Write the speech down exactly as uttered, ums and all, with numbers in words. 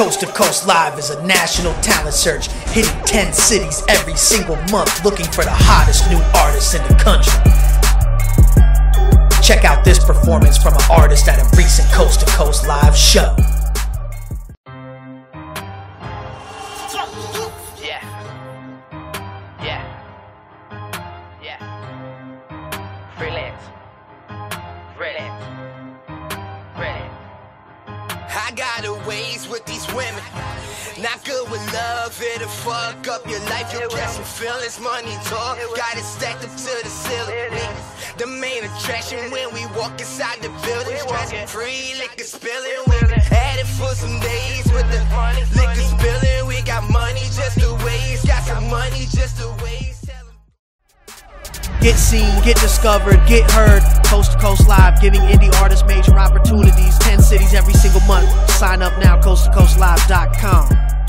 Coast to Coast Live is a national talent search, hitting ten cities every single month, looking for the hottest new artists in the country. Check out this performance from an artist at a recent Coast to Coast Live show. Yeah. Yeah. Yeah. Freelance. Redz. Redz. I got a ways with these women. Not good with love, it'll fuck up your life. You'll catch some feelings, money talk. Got it stacked up to the ceiling. The main attraction when we walk inside the building. Stressing free, liquor spilling. We had it for some days with the liquor spilling. We got money just to waste. Got some money just to waste. Get seen, get discovered, get heard. Coast to Coast Live, giving indie artists major opportunities. ten cities every single month. Sign up now, coast to coast live dot com.